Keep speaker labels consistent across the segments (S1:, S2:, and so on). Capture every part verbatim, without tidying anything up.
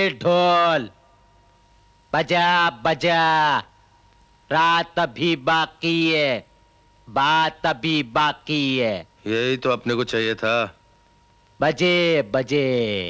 S1: ढोल बजा बजा, रात अभी बाकी है, बात अभी बाकी है।
S2: यही तो अपने को चाहिए था।
S1: बजे बजे।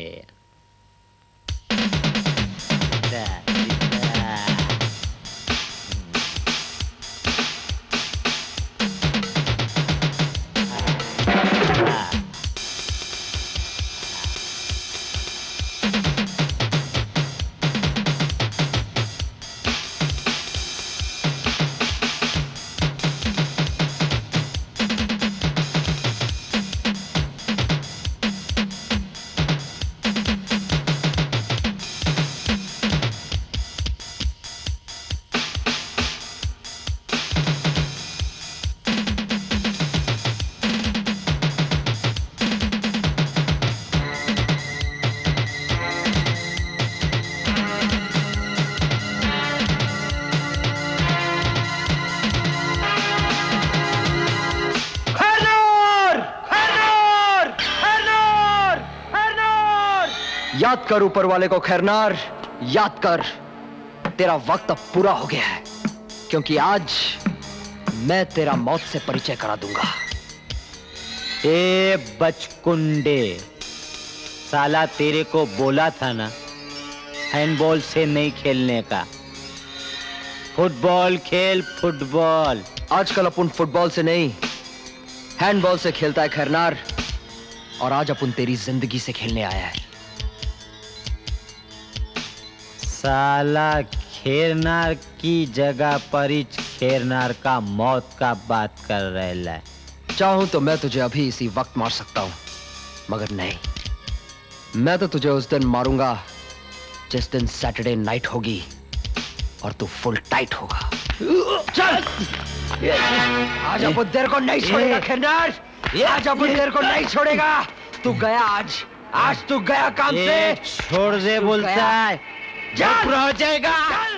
S3: याद कर ऊपर वाले को खैरनार, याद कर। तेरा वक्त अब पूरा हो गया है, क्योंकि आज मैं तेरा मौत से परिचय करा दूंगा।
S1: ए बचकुंडे, साला तेरे को बोला था ना हैंडबॉल से नहीं खेलने का। फुटबॉल खेल फुटबॉल।
S3: आजकल अपन फुटबॉल से नहीं हैंडबॉल से खेलता है खैरनार, और आज अपन तेरी जिंदगी से खेलने आया है।
S1: साला खेरनार की जगह पर ही खेरनार का मौत का बात कर रहा है।
S3: चाहूं तो मैं तुझे अभी इसी वक्त मार सकता हूं, मगर नहीं, मैं तो तुझे उस दिन मारूंगा जिस दिन सैटरडे नाइट होगी और तू फुल टाइट होगा। चल, आज अपन तेरे को नहीं छोड़ेगा खैरनार, आज अपन तेरे को नहीं छोड़ेगा। तू गया आज, आज तू गया काम से।
S1: छोड़ दे बोलता है, पूरा हो जाएगा।